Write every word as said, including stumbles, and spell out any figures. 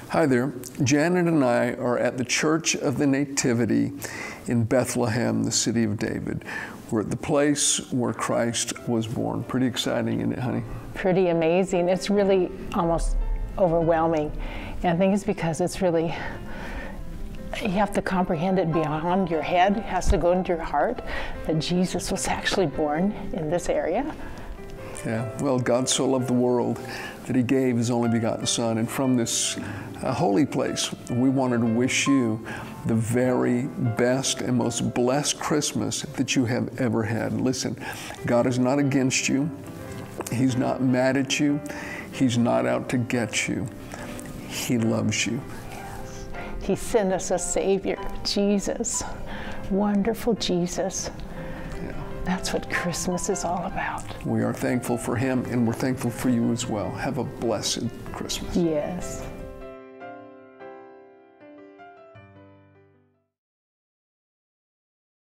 Hi there. Janet and I are at the Church of the Nativity in Bethlehem, the city of David. We're at the place where Christ was born. Pretty exciting, isn't it, honey? Pretty amazing. It's really almost overwhelming. And I think it's because it's really, you have to comprehend it beyond your head. It has to go into your heart that Jesus was actually born in this area. Yeah, well, God so loved the world that he gave his only begotten Son. And from this uh, holy place, we wanted to wish you the very best and most blessed Christmas that you have ever had. Listen, God is not against you. He's not mad at you. He's not out to get you. He loves you. Yes. He sent us a Savior, Jesus, wonderful Jesus. That's what Christmas is all about. We are thankful for him, and we're thankful for you as well. Have a blessed Christmas. Yes.